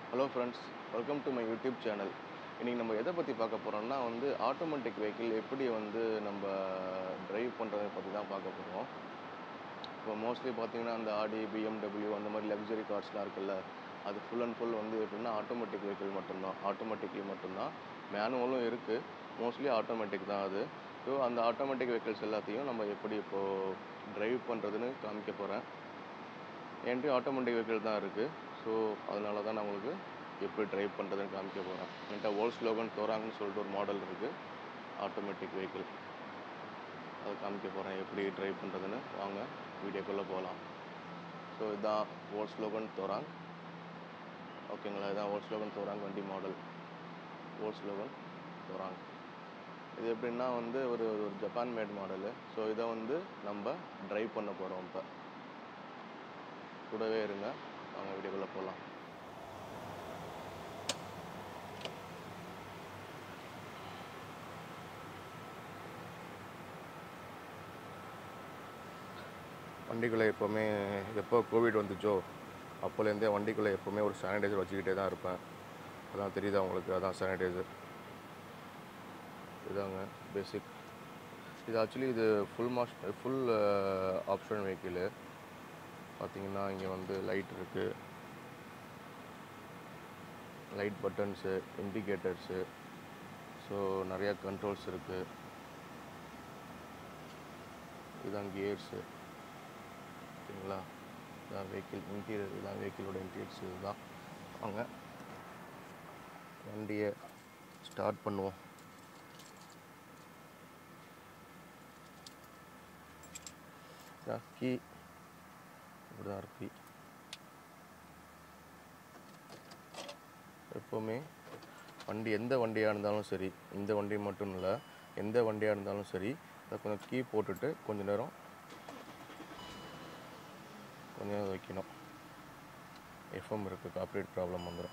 Hello friends, welcome to my YouTube channel. இன்னைக்கு நம்ம எதை பற்றி பார்க்க போகிறோம்னா ஆட்டோமேட்டிக் வெஹிக்கிள் எப்படி நம்ம டிரைவ் பண்ணுறதை பற்றி தான் பார்க்க போகிறோம். இப்போ மோஸ்ட்லி பார்த்தீங்கன்னா அந்த ஆடி BMW அந்த மாதிரி லக்ஸரி கார்ஸ்லாம் இருக்குல்ல, அது ஃபுல் அண்ட் ஃபுல் எப்படின்னா ஆட்டோமேட்டிக் வெஹிக்கிள் மட்டும்தான். மேனுவலும் இருக்குது, மோஸ்ட்லி ஆட்டோமேட்டிக் தான் அது. ஸோ அந்த ஆட்டோமேட்டிக் வெஹிக்கிள்ஸ் எல்லாத்தையும் நம்ம எப்படி இப்போது டிரைவ் பண்ணுறதுன்னு காமிக்க போகிறேன். என்கிட்ட ஆட்டோமேட்டிக் வெஹிக்கிள் தான் இருக்குது. ஸோ அதனால தான் நான் உங்களுக்கு எப்படி ட்ரைவ் பண்ணுறதுன்னு காமிக்க போகிறேன். என்கிட்ட Volkswagen தோராங்கன்னு சொல்லிட்டு ஒரு மாடல் இருக்குது, ஆட்டோமேட்டிக் வெஹிக்கிள். அதை காமிக்க போகிறேன் எப்படி ட்ரைவ் பண்ணுறதுன்னு. வாங்க வீடியோக்குள்ளே போகலாம். ஸோ இதுதான் Volkswagen தோராங். ஓகேங்களா, இதுதான் Volkswagen தோராங் வண்டி மாடல். Volkswagen தோராங் இது எப்படின்னா ஒரு ஜப்பான் மேட் மாடலு. ஸோ இதை நம்ம ட்ரைவ் பண்ண போகிறோம். இப்போ கூடவே இருங்க, வாங்க வீடியோக்குள்ளே போகலாம். வண்டிக்குள்ளே எப்போ கோவிட் வந்துச்சோ அப்போலேருந்தே வண்டிக்குள்ளே எப்போவுமே ஒரு சானிடைசர் வச்சுக்கிட்டே தான் இருப்பேன். அதான் தெரியுதா உங்களுக்கு, அதான் சானிடைசர். இதாங்க பேசிக். இது ஆக்சுவலி இது ஃபுல் ஆப்ஷன் வெஹிக்கிள். பார்த்தீங்கன்னா இங்கே லைட் இருக்குது, லைட் பட்டன்ஸு, இண்டிகேட்டர்ஸு, ஸோ நிறையா கண்ட்ரோல்ஸ் இருக்குது. இதுதான் கியர்ஸு. ஓகேங்களா, இதுதான் வெஹிக்கிள் இன்டீரியர். இதுதான் வெஹிக்கிளோட இன்டீரியர்ஸ். இதுதான். வாங்க வண்டியை ஸ்டார்ட் பண்ணுவோம். கீ இப்படிதான் இருக்கு. எப்போவுமே வண்டி எந்த வண்டியாக இருந்தாலும் சரி, இந்த வண்டி மட்டும் இல்லை, எந்த வண்டியாக இருந்தாலும் சரி, அதை கொஞ்சம் கீ போட்டுட்டு கொஞ்சம் நேரம் வைக்கணும். எஃப்எம் இருக்குது, கார்ப்பரேட் ப்ராப்ளம் வந்துடும்.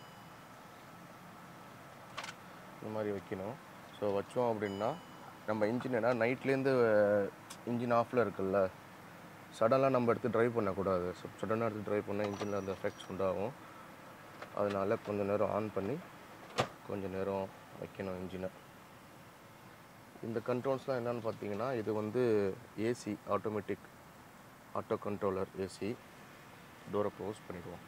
இந்த மாதிரி வைக்கணும். ஸோ வச்சோம் அப்படின்னா நம்ம இன்ஜின் நைட்லேருந்து இன்ஜின் ஆஃபில் இருக்குல்ல, சடனாக நம்ம எடுத்து ட்ரைவ் பண்ணக்கூடாது. சடனாக எடுத்து ட்ரைவ் பண்ணால் இன்ஜினில் அந்த எஃபெக்ட்ஸ் உண்டாகும். அதனால் கொஞ்சம் நேரம் ஆன் பண்ணி கொஞ்சம் நேரம் வைக்கணும் இன்ஜினை. இந்த கண்ட்ரோல்ஸ்லாம் என்னென்னு பார்த்தீங்கன்னா, இது AC automatic auto controller AC. டோரை க்ளோஸ் பண்ணிடுவோம்.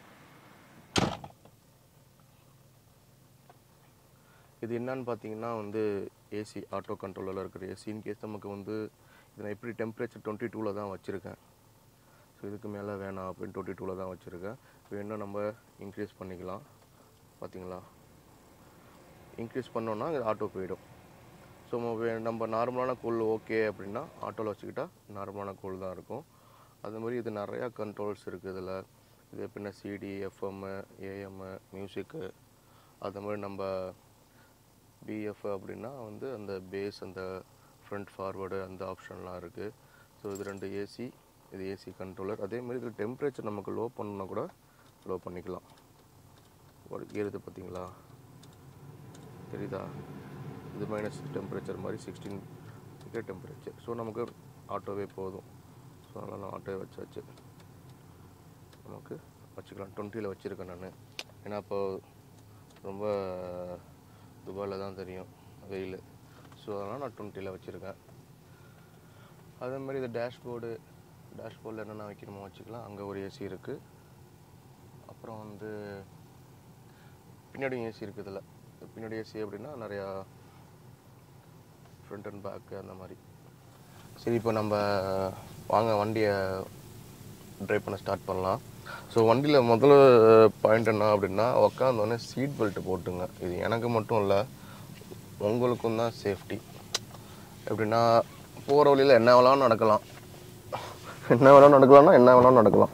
இது என்னன்னு பார்த்தீங்கன்னா ஏசி ஆட்டோ கண்ட்ரோலரில் இருக்கிற ஏசி. இன்கேஸ் நமக்கு இதை நான் எப்படி டெம்பரேச்சர் 22 தான் வச்சுருக்கேன். ஸோ இதுக்கு மேலே வேணாம் அப்படின்னு 22 தான் வச்சுருக்கேன். இப்போ இன்னும் நம்ம இன்க்ரீஸ் பண்ணிக்கலாம். பார்த்தீங்களா, இன்க்ரீஸ் பண்ணோன்னா இது ஆட்டோ போயிடும். ஸோ நம்ம நார்மலான கூல் ஓகே அப்படின்னா ஆட்டோவில் வச்சுக்கிட்டா நார்மலான கூல் தான் இருக்கும். அதுமாதிரி இது நிறையா கண்ட்ரோல்ஸ் இருக்குது இதில். இது எப்படின்னா சிடி, எஃப்எம்மு, ஏஎம்மு, மியூசிக்கு, அது மாதிரி நம்ம பிஎஃப் அப்படின்னா அந்த பேஸ், அந்த ஃப்ரண்ட் ஃபார்வேர்டு, அந்த ஆப்ஷன்லாம் இருக்குது. ஸோ இது 2 ஏசி, இது ஏசி கண்ட்ரோலர். அதேமாதிரி இதில் டெம்பரேச்சர் நமக்கு லோ பண்ணணுன்னா கூட லோ பண்ணிக்கலாம். ஏறுது பார்த்தீங்களா, தெரியுதா? இது மைனஸ் டெம்பரேச்சர் மாதிரி 16 டெம்பரேச்சர். ஸோ நமக்கு ஆட்டோவே போதும். ஸோ அதனால் நான் ஆட்டோவே வச்சாச்சு. நமக்கு வச்சுக்கலாம். 20 வச்சுருக்கேன் நான். ஏன்னா இப்போ ரொம்ப துபாயில் தான் தெரியும் வெயில். ஸோ அதனால் நான் 20 வச்சுருக்கேன். அதே மாதிரி இது டேஷ்போர்டில் என்னென்ன வைக்கணுமோ வச்சுக்கலாம். அங்கே ஒரு ஏசி இருக்குது. அப்புறம் பின்னாடி ஏசி இருக்குது. இதில் பின்னாடி ஏசி அப்படின்னா நிறையா ஃப்ரண்ட் அண்ட் பேக்கு அந்த மாதிரி. சரி, இப்போ நம்ம வாங்க வண்டியை ட்ரைவ் பண்ண ஸ்டார்ட் பண்ணலாம். ஸோ வண்டியில் முதல்ல பாயிண்ட் என்ன அப்படின்னா, உக்காந்தோடனே சீட் பெல்ட்டு போட்டுங்க. இது எனக்கு மட்டும் இல்லை, உங்களுக்கும் தான் சேஃப்டி. எப்படின்னா போகிற வழியில் என்ன வேணாலும் நடக்கலாம்.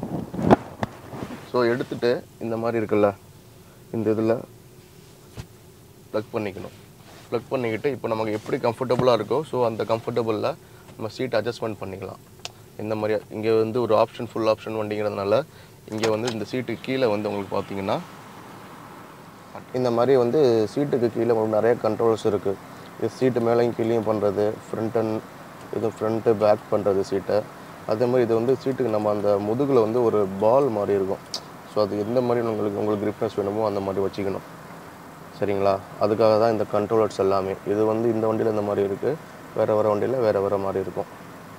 ஸோ எடுத்துகிட்டு இந்த மாதிரி இருக்குல்ல, இந்த இதில் ப்ளக் பண்ணிக்கிட்டு இப்போ நமக்கு எப்படி கம்ஃபர்டபுளாக இருக்கோ, ஸோ அந்த கம்ஃபர்டபுளில் நம்ம சீட் அட்ஜஸ்ட்மெண்ட் பண்ணிக்கலாம். இந்த மாதிரி இங்கே ஒரு ஆப்ஷன், ஃபுல் ஆப்ஷன் வண்டிங்கிறதுனால இங்கே இந்த சீட்டுக்கு கீழே உங்களுக்கு பார்த்தீங்கன்னா இந்த மாதிரி சீட்டுக்கு கீழே உங்களுக்கு நிறைய கண்ட்ரோல்ஸ் இருக்குது. இது சீட்டு மேலேயும் கீழேயும் பண்ணுறது, ஃப்ரண்ட்டு பேக் பண்ணுறது சீட்டை. அதே மாதிரி இது சீட்டுக்கு நம்ம அந்த முதுகில் ஒரு பால் மாதிரி இருக்கும். ஸோ அது எந்த மாதிரி உங்களுக்கு கிரிப்னஸ் வேணுமோ அந்த மாதிரி வச்சுக்கணும். சரிங்களா? அதுக்காக தான் இந்த கண்ட்ரோலர்ஸ் எல்லாமே. இது வந்து இந்த வண்டியில் இந்த மாதிரி இருக்குது, வேறு வண்டியில் வேறு மாதிரி இருக்கும்.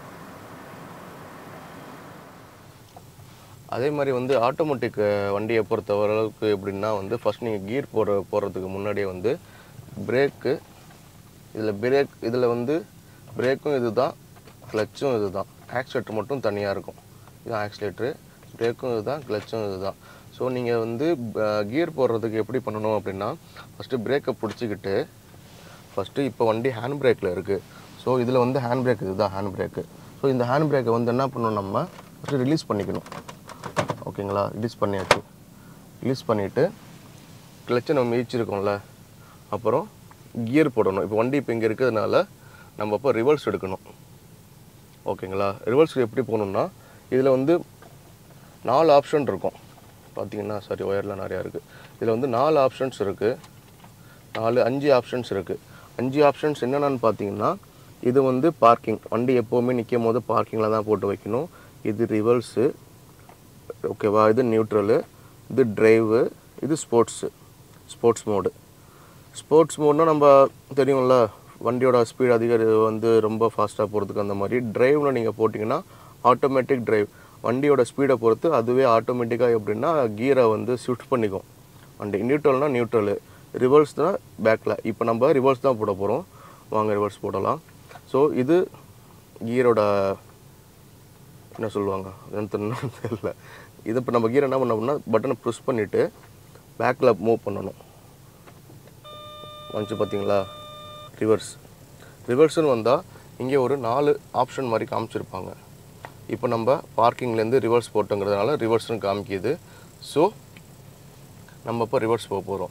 அதே மாதிரி வந்து ஆட்டோமேட்டிக் வண்டியை பொறுத்தவரைக்கு எப்படின்னா வந்து ஃபஸ்ட் நீங்கள் கியர் போடுறதுக்கு முன்னாடியே வந்து பிரேக்கு, இதில் வந்து பிரேக்கும் இது தான், கிளச்சும் இது தான், ஆக்சிலேட்டர் மட்டும் தனியாக இருக்கும். இதுதான் ஆக்சிலேட்டரு, பிரேக்கும் இது தான், கிளச்சும் இது தான். ஸோ நீங்கள் வந்து கியர் போடுறதுக்கு எப்படி பண்ணணும் அப்படின்னா, ஃபஸ்ட்டு பிரேக்கை பிடிச்சிக்கிட்டு இப்போ வண்டி ஹேண்ட் பிரேக்கில் இருக்குது. ஸோ இதில் வந்து ஹேண்ட் பிரேக் இதுதான் ஹேண்ட் பிரேக்கு. ஸோ இந்த ஹேண்ட் பிரேக்கை வந்து என்ன பண்ணணும், நம்ம ஃபஸ்ட்டு ரிலீஸ் பண்ணிக்கணும். ஓகேங்களா? ரிலீஸ் பண்ணியாச்சு. ரிலீஸ் பண்ணிவிட்டு கிளச்சை நம்ம மிதிச்சிருக்கோம்ல, அப்புறம் கியர் போடணும். இப்போ வண்டி இங்கே இருக்கிறதுனால நம்ம அப்போ ரிவர்ஸ் எடுக்கணும். ஓகேங்களா? ரிவர்ஸ் எப்படி போகணுன்னா, இதில் வந்து 4 ஆப்ஷன் இருக்கும். பார்த்தீங்கன்னா ஒயர்லாம் நிறையா இருக்குது. இதில் வந்து 4 ஆப்ஷன்ஸ் இருக்குது. 5 ஆப்ஷன்ஸ் இருக்குது. 5 ஆப்ஷன்ஸ் என்னென்னு பார்த்தீங்கன்னா, இது வந்து பார்க்கிங், வண்டி எப்போவுமே நிற்கும் போது பார்க்கிங்கில் தான் போட்டு வைக்கணும். இது ரிவர்ஸு, ஓகேவா? இது நியூட்ரலு, இது டிரைவு, இது ஸ்போர்ட்ஸ் மோடு. ஸ்போர்ட்ஸ் மோட்னால் நம்ம தெரியும்ல, வண்டியோட ஸ்பீடு வந்து ரொம்ப ஃபாஸ்ட்டாக போகிறதுக்கு அந்த மாதிரி. டிரைவில் நீங்கள் போட்டிங்கன்னா ஆட்டோமேட்டிக் டிரைவ், வண்டியோட ஸ்பீடை பொறுத்து அதுவே ஆட்டோமேட்டிக்காக எப்படின்னா கியரை வந்து ஷிஃப்ட் பண்ணிக்கும் வண்டி. நியூட்ரல்னால் நியூட்ரலு, ரிவர்ஸ்னால் பேக்கில். இப்போ நம்ம ரிவர்ஸ் தான் போட போகிறோம், வாங்க ரிவர்ஸ் போடலாம். ஸோ இது கியரோட என்ன சொல்லுவாங்க என்னன்னு தெரியல. இது இப்போ நம்ம கியர் என்ன பண்ணோம்னா, பட்டனை ப்ரெஸ் பண்ணிவிட்டு பேக்கில் மூவ் பண்ணணும். வந்துச்சு பார்த்தீங்களா? ரிவர்ஸ்னு வந்தால் இங்கே ஒரு 4 ஆப்ஷன் மாதிரி காமிச்சிருப்பாங்க. இப்போ நம்ம பார்க்கிங்லேருந்து ரிவர்ஸ் போட்டோங்கிறதுனால ரிவர்ஸ்னு காமிக்கிது. ஸோ நம்ம இப்போ ரிவர்ஸ் போக போகிறோம்.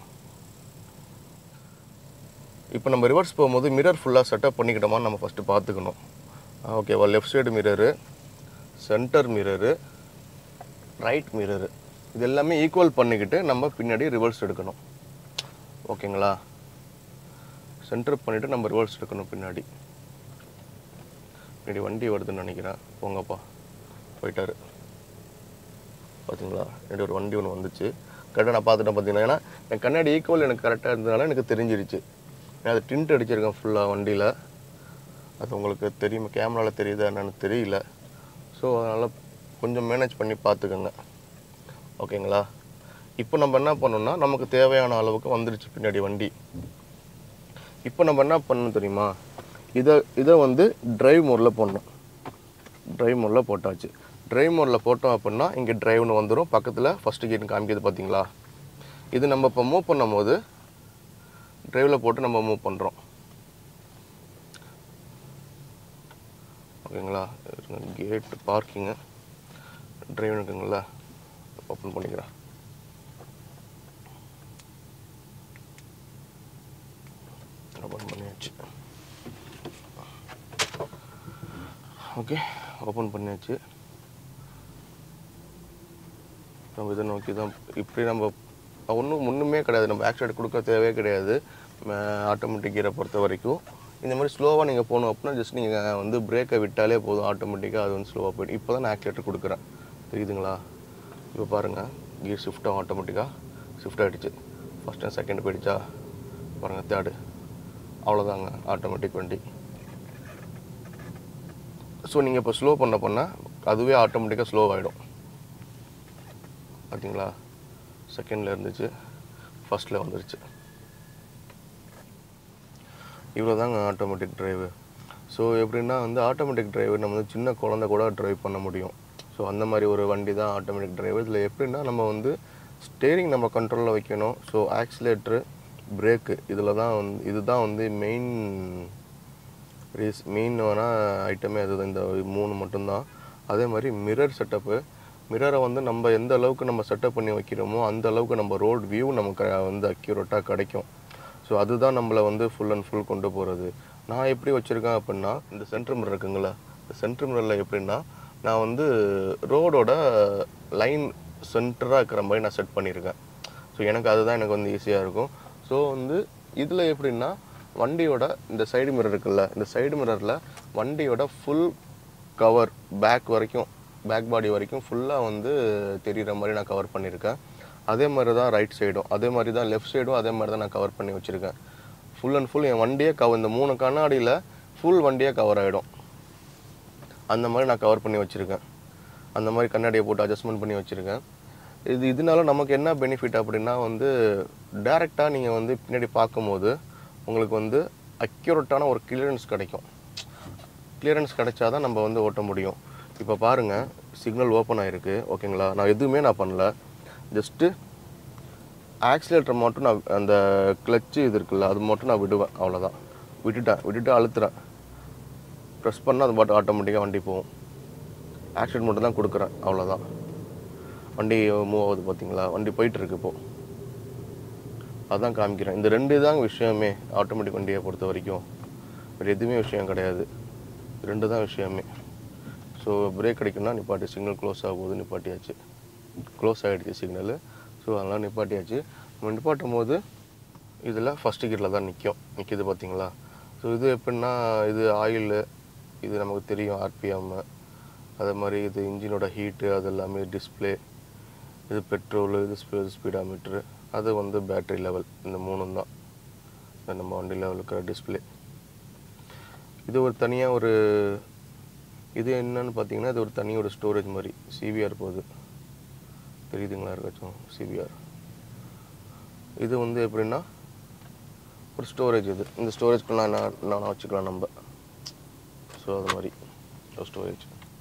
இப்போ நம்ம ரிவர்ஸ் போகும்போது மிரர் ஃபுல்லாக செட்டப் பண்ணிக்கிட்டோமான்னு நம்ம ஃபஸ்ட்டு பார்த்துக்கணும். ஓகேவா? Left side mirror, center mirror, right mirror, இது எல்லாமே ஈக்குவல் பண்ணிக்கிட்டு நம்ம பின்னாடி ரிவர்ஸ் எடுக்கணும். ஓகேங்களா? சென்டர் பண்ணிவிட்டு நம்ம ரிவர்ஸ் எடுக்கணும். பின்னாடி வண்டி வருதுன்னு நினைக்கிறேன். போங்கப்பா, போயிட்டாரு. பார்த்தீங்களா? என்னுடைய ஒரு வண்டி ஒன்று வந்துச்சு. கரெக்டாக நான் பார்த்துட்டேன். பார்த்தீங்கன்னா ஏன்னா என் கண்ணாடி ஈக்குவல் எனக்கு கரெக்டாக இருந்ததுனால எனக்கு தெரிஞ்சிருச்சு. ஏன்னா அது டிண்ட் அடிச்சிருக்கேன் ஃபுல்லாக வண்டியில். அது உங்களுக்கு தெரியுமா, கேமராவில் தெரியுதா என்னன்னு தெரியல. ஸோ அதனால் கொஞ்சம் மேனேஜ் பண்ணி பார்த்துக்கோங்க. ஓகேங்களா? இப்போ நம்ம என்ன பண்ணோம்னா, நமக்கு தேவையான அளவுக்கு வந்துருச்சு பின்னாடி வண்டி. இப்போ நம்ம என்ன பண்ணணும் தெரியுமா, இதை வந்து டிரைவ் மோடில் போடணும். டிரைவ் மோடில் போட்டாச்சு. டிரைவ் மோடில் போட்டோம் அப்படின்னா இங்கே டிரைவ்னு வந்துடும். பக்கத்தில் ஃபஸ்ட்டு கியர்னு காமிக்கிறது பார்த்தீங்களா? இது நம்ம இப்போ மூவ் பண்ணும் போது டிரைவில் போட்டு நம்ம மூவ் பண்ணுறோம். ஓகேங்களா? கேட்டு பார்க்கிங்கு டிரைவ் இருக்குங்களா, ஓப்பன் பண்ணிக்கிறேன். ஓப்பன் பண்ணியாச்சு. ஓகே, ஓப்பன் பண்ணியாச்சு. நம்ம இதை நோக்கி தான் இப்படி நம்ம ஒன்றுமே கிடையாது. நம்ம ஆக்சிலேட்டர் கொடுக்க தேவையே கிடையாது. ஆட்டோமேட்டிக் கியரை பொறுத்த வரைக்கும் இந்த மாதிரி ஸ்லோவாக நீங்கள் போகணும் அப்படின்னா ஜஸ்ட் நீங்கள் வந்து பிரேக்கை விட்டாலே போதும், ஆட்டோமேட்டிக்காக அது வந்து ஸ்லோவாக போய்டும். இப்போ தான் நான் ஆக்சிலேட்டர் கொடுக்குறேன், தெரியுதுங்களா? இப்போ பாருங்கள், கியர் ஷிஃப்ட்டாக ஆட்டோமேட்டிக்காக ஷிஃப்ட் ஆகிடுச்சு. ஃபஸ்ட் அண்ட் செகண்ட் போயிடுச்சா? பாருங்கள், தேர்டு. அவ்வளோதாங்க ஆட்டோமேட்டிக் வண்டி. ஸோ நீங்கள் இப்போ ஸ்லோ பண்ண அதுவே ஆட்டோமேட்டிக்காக ஸ்லோ ஆகிடும். பார்த்தீங்களா? செகண்டில் இருந்துச்சு, ஃபஸ்ட்டில் வந்துருச்சு. இவ்வளோ தாங்க ஆட்டோமேட்டிக் டிரைவு. ஸோ எப்படின்னா வந்து ஆட்டோமேட்டிக் டிரைவு நம்ம வந்து சின்ன குழந்தை கூட ட்ரைவ் பண்ண முடியும். ஸோ அந்த மாதிரி ஒரு வண்டி தான் ஆட்டோமேட்டிக் டிரைவு. இதில் எப்படின்னா நம்ம வந்து ஸ்டேரிங் நம்ம கண்ட்ரோலில் வைக்கணும். ஸோ ஆக்சிலேட்ரு, பிரேக்கு இதுதான் வந்து மெயினான ஐட்டமே அதுதான். இந்த 3 மட்டும்தான். அதே மாதிரி மிரர் செட்டப்பு. மிரரை வந்து நம்ம எந்த அளவுக்கு நம்ம செட்டப் பண்ணி வைக்கிறோமோ அந்த அளவுக்கு நம்ம ரோட் வியூ நமக்கு வந்து அக்யூரேட்டாக கிடைக்கும். ஸோ அதுதான் நம்மளை வந்து ஃபுல் அண்ட் ஃபுல் கொண்டு போகிறது. நான் எப்படி வச்சுருக்கேன் அப்படின்னா, இந்த சென்ட்ரு மிரர் இருக்குங்களா, இந்த சென்ட்ரு மிரரில் எப்படின்னா நான் வந்து ரோடோட லைன் சென்டராக இருக்கிற மாதிரி நான் செட் பண்ணியிருக்கேன். ஸோ எனக்கு வந்து ஈஸியாக இருக்கும். ஸோ வந்து இதில் எப்படின்னா வண்டியோட இந்த சைடு மிரர் இருக்குல்ல, இந்த சைடு மிரரில் வண்டியோட ஃபுல் கவர் பேக் வரைக்கும் பேக் பாடி வரைக்கும் ஃபுல்லாக வந்து தெரிகிற மாதிரி நான் கவர் பண்ணியிருக்கேன். அதே மாதிரி தான் ரைட் சைடும், அதே மாதிரி தான் லெஃப்ட் சைடும் அதே மாதிரி தான் நான் கவர் பண்ணி வச்சுருக்கேன். ஃபுல் அண்ட் ஃபுல் என் வண்டியே இந்த 3 கண்ணாடியில் ஃபுல் வண்டியே கவர் ஆகிடும். அந்த மாதிரி நான் கவர் பண்ணி வச்சுருக்கேன். அந்த மாதிரி கண்ணாடியை போட்டு அட்ஜஸ்ட்மெண்ட் பண்ணி வச்சுருக்கேன். இதனால நமக்கு என்ன பெனிஃபிட் அப்படின்னா வந்து டைரெக்டாக நீங்கள் வந்து பின்னாடி பார்க்கும்போது உங்களுக்கு வந்து அக்யூரேட்டான ஒரு கிளியரன்ஸ் கிடைக்கும். கிளியரன்ஸ் கிடைச்சா தான் நம்ம வந்து ஓட்ட முடியும். இப்போ பாருங்கள், சிக்னல் ஓப்பன் ஆகிருக்கு, ஓகேங்களா? நான் எதுவுமே பண்ணல. ஜஸ்ட்டு ஆக்சிலேட்டர் மட்டும் நான் அந்த கிளச்சு இது இருக்குல்ல அது மட்டும் நான் விடுவேன், அவ்வளோதான். விட்டுட்டு அழுத்துறேன். ப்ரெஸ் பண்ணால் அது பாட்டு ஆட்டோமேட்டிக்காக வண்டி போகும். ஆக்சிலேட்டர் மட்டும் தான் கொடுக்குறேன், அவ்வளோதான். வண்டி மூவ் ஆகுது பார்த்தீங்களா? வண்டி போயிட்டுருக்கு இப்போது. அதான் காமிக்கிறேன். இந்த 2 தான் விஷயமே ஆட்டோமேட்டிக் வண்டியை பொறுத்த வரைக்கும். வேறு எதுவுமே விஷயம் கிடையாது. 2 தான் விஷயமே. ஸோ பிரேக் அடிக்கணும்னா நிப்பாட்டி, சிக்னல் க்ளோஸ் ஆகும்போது நிப்பாட்டியாச்சு. க்ளோஸ் ஆகிடுச்சு சிக்னலு. ஸோ அதெல்லாம் நிப்பாட்டியாச்சு. நம்ம நிப்பாட்டும் போது இதில் ஃபஸ்ட்டு கியரில் தான் நிற்கிது பார்த்தீங்களா? ஸோ இது எப்படின்னா, இது ஆயிலு, இது நமக்கு தெரியும் ஆர்பிஎம், அதே மாதிரி இது இன்ஜினோட ஹீட்டு, அது எல்லாமே டிஸ்பிளே, இது பெட்ரோலு, இது ஸ்பீடாமீட்ரு, அது வந்து பேட்ரி லெவல். இந்த 3 தான் நம்ம வண்டி லெவல் இருக்கிற டிஸ்பிளே. இது ஒரு தனியாக இது என்னன்னு பார்த்தீங்கன்னா, இது ஒரு தனியாக ஸ்டோரேஜ் மாதிரி சிபிஆர் போகுது, தெரியுதுங்களா இருக்காச்சும்? சிபிஆர் இது வந்து எப்படின்னா ஒரு ஸ்டோரேஜ். இந்த ஸ்டோரேஜ்க்குள்ள நான் வச்சுக்கலாம் நம்ம. ஸோ அது மாதிரி ஒரு ஸ்டோரேஜ்.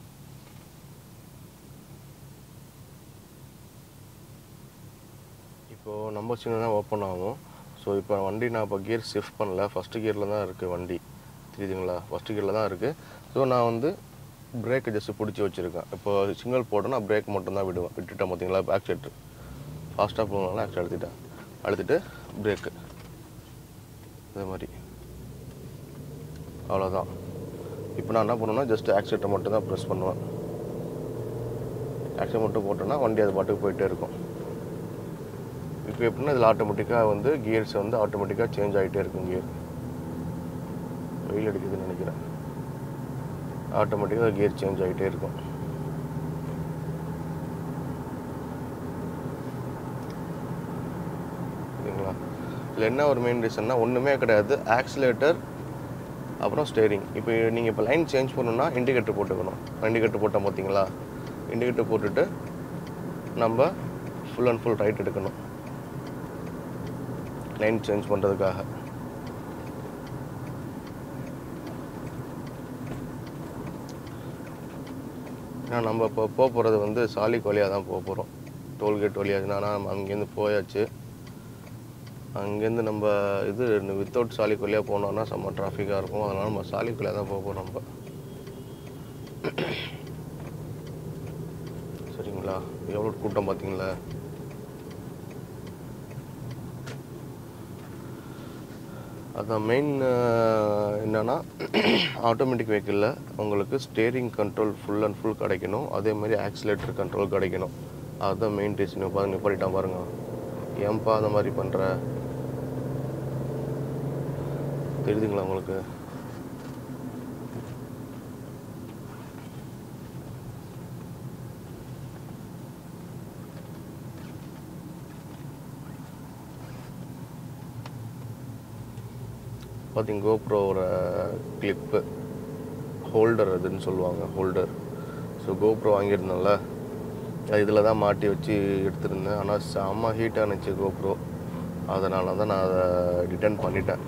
இப்போது நம்ம சின்னதாக ஓப்பன் ஆகும். ஸோ இப்போ வண்டி நான் இப்போ கியர் ஷிஃப்ட் பண்ணல, ஃபஸ்ட்டு கியரில் தான் இருக்குது வண்டி, தெரியுதுங்களா? ஃபஸ்ட்டு கியரில் தான் இருக்குது. ஸோ நான் வந்து பிரேக்கை ஜஸ்ட்டு பிடிச்சி வச்சுருக்கேன். இப்போ சிக்னல் போட்டோன்னா பிரேக் மட்டும் தான் விட்டுட்டேன் பார்த்தீங்களா? ஆக்சிலேட்டர் ஃபாஸ்ட்டாக போகணும்னா ஆக்சிலேட்டர் அழுத்திட்டு பிரேக்கு, அதே மாதிரி, அவ்வளோதான். இப்போ நான் என்ன பண்ணுவேன்னா ஜஸ்ட் ஆக்சிலேட்டர் மட்டும் தான் ப்ரெஸ் பண்ணுவேன். ஆக்சிலேட்டர் மட்டும் போட்டோன்னா வண்டி அது பாட்டுக்கு போயிட்டே இருக்கும். இப்போ எப்படின்னா இதில் ஆட்டோமேட்டிக்காக வந்து கியர்ஸ் வந்து ஆட்டோமேட்டிக்காக சேஞ்ச் ஆகிட்டே இருக்கும். கியர் வெயில் அடிக்குதுன்னு நினைக்கிறேன். ஆட்டோமேட்டிக்காக கியர் சேஞ்ச் ஆகிட்டே இருக்கும். சரிங்களா? இதில் என்ன ஒரு மெயின் ரீசன்னா ஒன்றுமே கிடையாது, ஆக்சிலேட்டர் அப்புறம் ஸ்டேரிங். இப்போ நீங்கள் இப்போ லைன் சேஞ்ச் பண்ணணுன்னா இண்டிகேட்டர் போட்டுக்கணும். இண்டிகேட்டர் போட்டால் பார்த்தீங்களா? இண்டிகேட்டர் போட்டுட்டு நம்ம ஃபுல் அண்ட் ஃபுல் ரைட் எடுக்கணும் லைன் சேஞ்ச் பண்ணுறதுக்காக. ஏன்னா நம்ம இப்போ போகிறது வந்து சாலிக் வழியாக தான் போகிறோம், டோல்கேட் வழியாச்சுன்னா. ஆனால் அங்கேருந்து போயாச்சு. அங்கேருந்து நம்ம இது வித்தவுட் சாலிக் வழியாக போனோம்னா செம்ம டிராஃபிக்காக இருக்கும். அதனால் நம்ம சாலிக் வழியாக தான் போகிறோம் நம்ம. சரிங்களா? எவ்வளோ கூட்டம் பார்த்தீங்களா? அதான் மெயின் என்னென்னா ஆட்டோமேட்டிக் வெஹிக்கிளில் உங்களுக்கு steering control full and full கிடைக்கணும், அதே மாதிரி ஆக்சிலேட்டர் கண்ட்ரோல் கிடைக்கணும். அதுதான் மெயின் ரீசன். நிப்பாட்டிட்டான் பாருங்க, ஏன்பா அந்த மாதிரி பண்ணுற, தெரியுதுங்களா உங்களுக்கு? பார்த்தீங்க கோப்ரோவோட கிளிப்பு ஹோல்டர் அதுன்னு சொல்லுவாங்க, ஹோல்டர். ஸோ கோப்ரோ வாங்கியிருந்தேன்ல, இதில் தான் மாட்டி வச்சு எடுத்துருந்தேன். ஆனால் செம்ம ஹீட்டாக இருந்துச்சு கோப்ரோ, அதனால தான் நான் அதை ரிட்டர்ன் பண்ணிட்டேன்.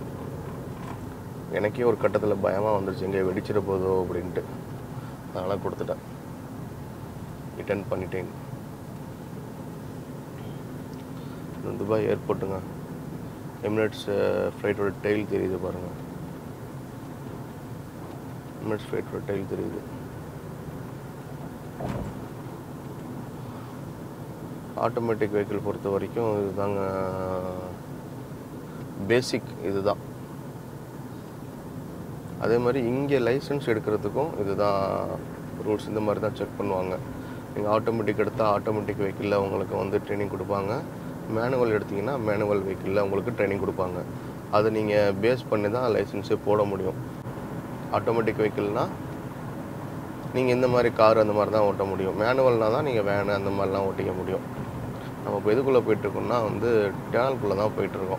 எனக்கே ஒரு கட்டத்தில் பயமாக வந்துருச்சு, எங்கே வெடிச்சிட போதோ அப்படின்ட்டு. அதனால் கொடுத்துட்டேன், ரிட்டர்ன் பண்ணிட்டேன். துபாய் ஏர்போர்ட்டுங்க, எமிரேட்ஸ் ஃப்ளைட்டோட டெயில் தெரியுது பாருங்கள், எமிரேட்ஸ் ஃப்ளைட்டோட டெயில் தெரியுது. ஆட்டோமேட்டிக் வெஹிக்கிள் பொறுத்த வரைக்கும் இதுதாங்க பேசிக், இதுதான். அதே மாதிரி இங்கே லைசன்ஸ் எடுக்கிறதுக்கும் இதுதான் ரூல்ஸ், இந்த மாதிரி தான் செக் பண்ணுவாங்க. நீங்கள் ஆட்டோமேட்டிக் எடுத்தால் ஆட்டோமேட்டிக் வெஹிக்கிளில் உங்களுக்கு வந்து ட்ரைனிங் கொடுப்பாங்க, மேனுவல் எடுத்திங்கன்னா மேனுவல் வெஹிக்கிளில் உங்களுக்கு ட்ரைனிங் கொடுப்பாங்க. அதை நீங்கள் பேஸ் பண்ணி தான் லைசன்ஸே போட முடியும். ஆட்டோமேட்டிக் வெஹிக்கிள்னால் நீங்கள் இந்த மாதிரி கார் அந்த மாதிரி தான் ஓட்ட முடியும். மேனுவல்னால் தான் நீங்கள் வேனு அந்த மாதிரிலாம் ஓட்டிக்க முடியும். நம்ம இப்போ எதுக்குள்ளே போயிட்டுருக்கோம்னா வந்து டேனல்குள்ளே தான் போயிட்டுருக்கோம்.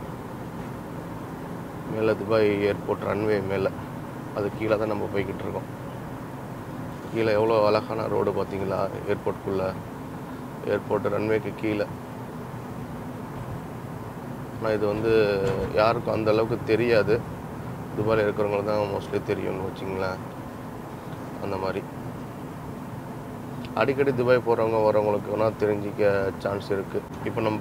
மேலே துபாய் ஏர்போர்ட் ரன்வே மேலே, அது கீழே தான் நம்ம போய்கிட்டு இருக்கோம். கீழே எவ்வளோ அழகான ரோடு பார்த்தீங்களா, ஏர்போர்ட்டுக்குள்ளே, ஏர்போர்ட் ரன்வேக்கு கீழே. ஆனால் இது வந்து யாருக்கும் அந்த அளவுக்கு தெரியாது, துபாயில் இருக்கிறவங்களுக்கு தான் மோஸ்ட்லி தெரியும்னு வச்சிங்களேன். அந்த மாதிரி அடிக்கடி துபாய் போகிறவங்க வரவங்களுக்கு வேணால் தெரிஞ்சிக்க சான்ஸ் இருக்குது. இப்போ நம்ம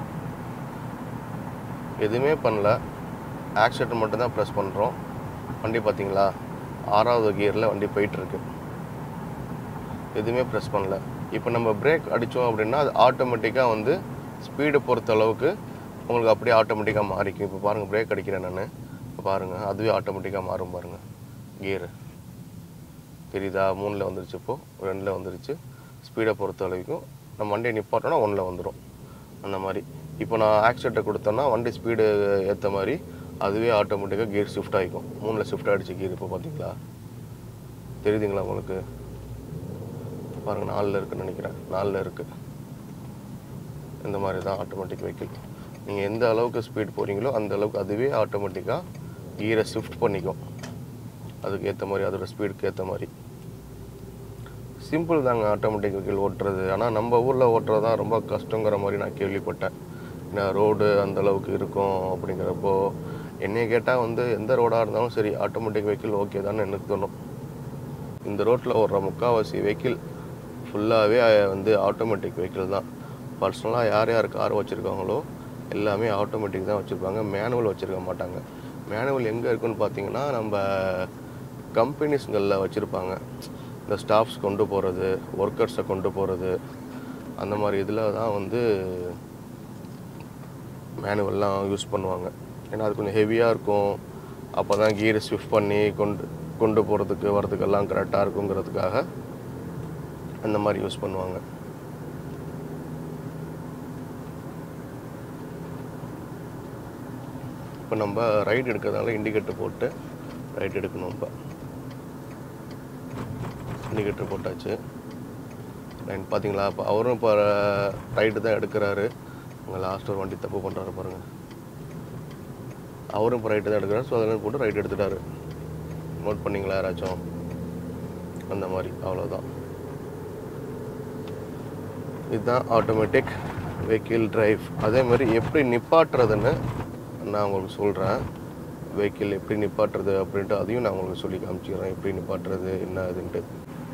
எதுவுமே பண்ணல, ஆக்சிலேட்டர் மட்டும்தான் ப்ரெஸ் பண்ணுறோம். வண்டி பார்த்தீங்களா 6வது கியரில் வண்டி போயிட்டுருக்கு, எதுவுமே ப்ரெஸ் பண்ணல. இப்போ நம்ம பிரேக் அடித்தோம் அப்படின்னா அது ஆட்டோமேட்டிக்காக வந்து ஸ்பீடு பொறுத்த அளவுக்கு உங்களுக்கு அப்படியே ஆட்டோமேட்டிக்காக மாறிக்கும். இப்போ பாருங்கள், பிரேக் அடிக்கிறேன் நான், இப்போ பாருங்கள் அதுவே ஆட்டோமேட்டிக்காக மாறும். பாருங்கள் கியரு தெரியுதா, 3ல் வந்துருச்சு, இப்போது 2ல் வந்துருச்சு. ஸ்பீடை பொறுத்த அளவுக்கும் நம்ம வண்டியை நிப்பாட்டோன்னா 1ல் வந்துடும். அந்த மாதிரி இப்போ நான் ஆக்சிலேட்டர் கொடுத்தேன்னா வண்டி ஸ்பீடு ஏற்ற மாதிரி அதுவே ஆட்டோமேட்டிக்காக கியர் ஷிஃப்ட் ஆகிக்கும். 3ல் ஷிஃப்ட் ஆகிடுச்சு கியர். இப்போ பார்த்தீங்களா, தெரியுதுங்களா உங்களுக்கு? பாருங்கள் 4ல் இருக்குன்னு நினைக்கிறேன், 4ல் இருக்குது. இந்த மாதிரி தான் ஆட்டோமேட்டிக் வெஹிக்கிள். நீங்கள் எந்த அளவுக்கு ஸ்பீட் போகிறீங்களோ அந்த அளவுக்கு அதுவே ஆட்டோமேட்டிக்காக கியரை ஷிஃப்ட் பண்ணிக்கும், அதுக்கு ஏற்ற மாதிரி, அதோட ஸ்பீடுக்கு ஏற்ற மாதிரி. சிம்பிள் தாங்க ஆட்டோமேட்டிக் வெஹிக்கிள் ஓட்டுறது. ஆனால் நம்ம ஊரில் ஓட்டுறது தான் ரொம்ப கஷ்டங்கிற மாதிரி நான் கேள்விப்பட்டேன். ஏன்னா ரோடு அந்தளவுக்கு இருக்கும் அப்படிங்கிறப்போ என்னைய கேட்டால் வந்து எந்த ரோடாக இருந்தாலும் சரி ஆட்டோமேட்டிக் வெஹிக்கிள் ஓகே தானே எனக்கு தோணும். இந்த ரோட்டில் ஓடுற முக்கால்வாசி வெஹிக்கிள் ஃபுல்லாகவே வந்து ஆட்டோமேட்டிக் வெஹிக்கிள் தான். பர்சனலாக யார் யார் கார் வச்சுருக்காங்களோ எல்லாமே ஆட்டோமேட்டிக் தான் வச்சுருப்பாங்க, மேனுவல் வச்சுருக்க மாட்டாங்க. மேனுவல் எங்கே இருக்குன்னு பார்த்தீங்கன்னா நம்ம கம்பெனிஸ்களில் வச்சுருப்பாங்க. இந்த ஸ்டாஃப்ஸ் கொண்டு போகிறது, ஒர்க்கர்ஸை கொண்டு போகிறது, அந்த மாதிரி இதில் தான் வந்து மேனுவல்லாம் யூஸ் பண்ணுவாங்க. ஏன்னா அது கொஞ்சம் ஹெவியாக இருக்கும், அப்போ தான் கியர் ஷிஃப்ட் பண்ணி கொண்டு போகிறதுக்கு வரதுக்கெல்லாம் கரெக்டாக இருக்குங்கிறதுக்காக அந்த மாதிரி யூஸ் பண்ணுவாங்க. இப்போ நம்ம ரைட் எடுக்கிறதுனால இண்டிகேட்டர் போட்டு ரைட் எடுக்கணும். இப்போ இண்டிகேட்டர் போட்டாச்சு. பார்த்தீங்களா, இப்போ அவரும் இப்போ ரைட்டு தான் எடுக்கிறாரு. அங்கே லாஸ்ட் ஒரு வண்டி தப்பு பண்ணுறாரு பாருங்கள், அவரும் இப்போ ரைட்டு தான் எடுக்கிறாரு. ஸோ அதெல்லாம் போட்டு ரைட் எடுத்துட்டாரு. நோட் பண்ணிங்களா யாராச்சும்? அந்த மாதிரி, அவ்வளோதான். இதுதான் ஆட்டோமேட்டிக் வெஹிக்கிள் டிரைவ். அதே மாதிரி எப்படி நிப்பாட்டுறதுன்னு நான் உங்களுக்கு சொல்கிறேன். வெஹிக்கிள் எப்படி நிப்பாட்டுறது அப்படின்ட்டு அதையும் நான் உங்களுக்கு சொல்லி காமிச்சிக்கிறேன், எப்படி நிப்பாட்டுறது என்ன இதுன்ட்டு.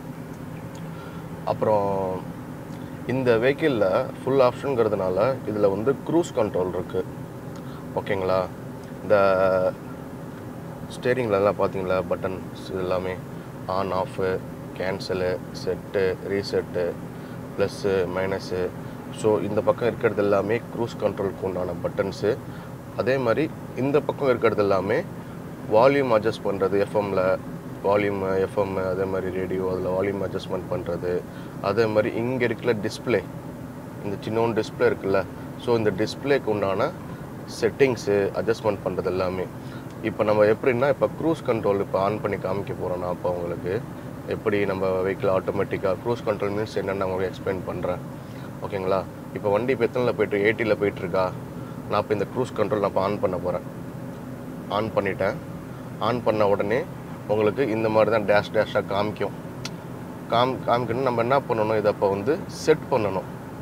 அப்புறம் இந்த வெஹிக்கிளில் ஃபுல் ஆப்ஷனுங்கிறதுனால இதில் வந்து க்ரூஸ் கண்ட்ரோல் இருக்குது, ஓகேங்களா? இந்த ஸ்டேரிங்லலாம் பார்த்தீங்களா பட்டன்ஸ் எல்லாமே on off, cancel, set, reset, plus, minus. So இந்த பக்கம் இருக்கிறது எல்லாமே க்ரூஸ் கண்ட்ரோலுக்கு உண்டான பட்டன்ஸு. அதே மாதிரி இந்த பக்கம் இருக்கிறது எல்லாமே வால்யூம் அட்ஜஸ்ட் பண்ணுறது, எஃப்எம்மில் வால்யூம், எஃப்எம், அதே மாதிரி ரேடியோ, அதில் வால்யூம் அட்ஜஸ்ட்மெண்ட் பண்ணுறது. அதே மாதிரி இங்கே இருக்கிற டிஸ்பிளே, இந்த சின்ன டிஸ்பிளே இருக்குல்ல, ஸோ இந்த டிஸ்பிளேக்கு உண்டான செட்டிங்ஸு அட்ஜஸ்ட்மெண்ட் பண்ணுறது எல்லாமே. இப்போ நம்ம எப்படின்னா, இப்போ க்ரூஸ் கண்ட்ரோல் இப்போ ஆன் பண்ணி காமிக்க போகிறோன்னா, அப்போ உங்களுக்கு எப்படி நம்ம வெஹிக்கிள் ஆட்டோமேட்டிக்காக க்ரூஸ் கண்ட்ரோல் மீன்ஸ் என்னென்னு நான் உங்களுக்கு எக்ஸ்பிளைன் பண்ணுறேன், ஓகேங்களா? இப்போ வண்டி இப்போ எத்தனையில் போய்ட்டு 80ல் போயிட்டுருக்கா, நான் இப்போ இந்த க்ரூஸ் கண்ட்ரோல் நான் இப்போ ஆன் பண்ண போகிறேன். ஆன் பண்ணிட்டேன். ஆன் பண்ண உடனே உங்களுக்கு இந்த மாதிரி தான் டேஷாக காமிக்கும். காமிக்கணும். நம்ம என்ன பண்ணணும், இதை அப்போ வந்து செட் பண்ணணும்.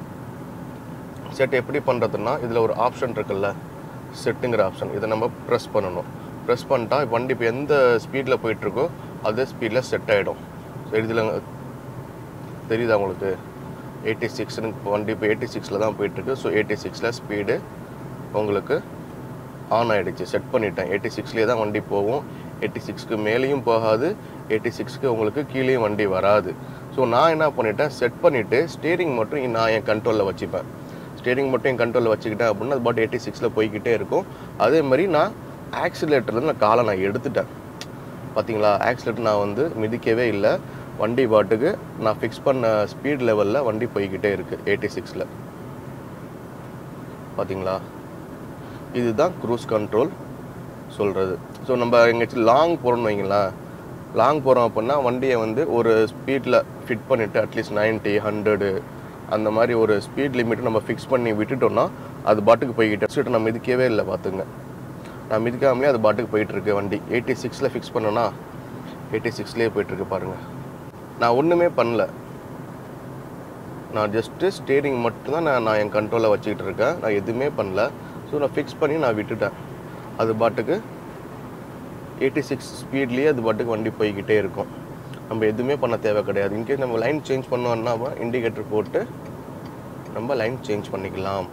செட் எப்படி பண்ணுறதுன்னா, இதில் ஒரு ஆப்ஷன் இருக்குல்ல, செட்டுங்கிற ஆப்ஷன், இதை நம்ம ப்ரெஸ் பண்ணணும். ப்ரெஸ் பண்ணிட்டா வண்டி இப்போ எந்த ஸ்பீடில் போயிட்டுருக்கோ அதே ஸ்பீடில் செட் ஆகிடும். ஸோ இதில் தெரியுதா உங்களுக்கு, 86ன்னு வண்டி இப்போ 86ல் தான் போயிட்டுருக்கு. ஸோ 86ல் ஸ்பீடு உங்களுக்கு ஆன் ஆகிடுச்சு, செட் பண்ணிட்டேன். 86லேயே தான் வண்டி போகும், 86க்கு மேலேயும் போகாது, 86க்கு உங்களுக்கு கீழேயும் வண்டி வராது. ஸோ நான் என்ன பண்ணிட்டேன், செட் பண்ணிவிட்டு ஸ்டீரிங் மட்டும் நான் என் கண்ட்ரோலில் வச்சுப்பேன். ஸ்டீரிங் மட்டும் என் கண்ட்ரோலில் வச்சுக்கிட்டேன் அப்படின்னா அது பாட்டு 86ல் போய்கிட்டே இருக்கும். அதே மாதிரி நான் ஆக்சிலேட்டர்லேருந்து நான் காலை நான் எடுத்துட்டேன். பார்த்தீங்களா, ஆக்சிலேட்டர் நான் வந்து மிதிக்கவே இல்லை, வண்டி பாட்டுக்கு நான் ஃபிக்ஸ் பண்ண ஸ்பீட் லெவலில் வண்டி போய்கிட்டே இருக்குது 86ல். பார்த்தீங்களா, இதுதான் க்ரூஸ் கண்ட்ரோல் சொல்கிறது. ஸோ நம்ம எங்கேயாச்சும் லாங் போகிறோன்னு வைங்களா, லாங் போகிறோம் அப்படின்னா வண்டியை வந்து ஒரு ஸ்பீடில் ஃபிட் பண்ணிவிட்டு அட்லீஸ்ட் 90 100 அந்த மாதிரி ஒரு ஸ்பீட் லிமிட் நம்ம ஃபிக்ஸ் பண்ணி விட்டுட்டோம்னா அது பாட்டுக்கு போய்கிட்டு சீட்டை நம்ம மிதிக்கவே இல்லை பார்த்துங்க. நான் மிதிக்காமலே அது பாட்டுக்கு போயிட்டுருக்கு வண்டி. 86ல் ஃபிக்ஸ் பண்ணோன்னா 86லேயே போயிட்டுருக்கு பாருங்கள். நான் ஒன்றுமே பண்ணல, நான் ஜஸ்ட்டு ஸ்டேரிங் மட்டும்தான் நான் என் கண்ட்ரோலில் வச்சுக்கிட்டு இருக்கேன். நான் எதுவுமே பண்ணல. ஸோ நான் ஃபிக்ஸ் பண்ணி நான் விட்டுட்டேன். அது பாட்டுக்கு 86 ஸ்பீட்லேயே அது பாட்டுக்கு வண்டி போய்கிட்டே இருக்கும். நம்ம எதுவுமே பண்ண தேவை கிடையாது. இன்கேஸ் நம்ம லைன் சேஞ்ச் பண்ணோன்னா இண்டிகேட்டர் போட்டு நம்ம லைன் சேஞ்ச் பண்ணிக்கலாம்.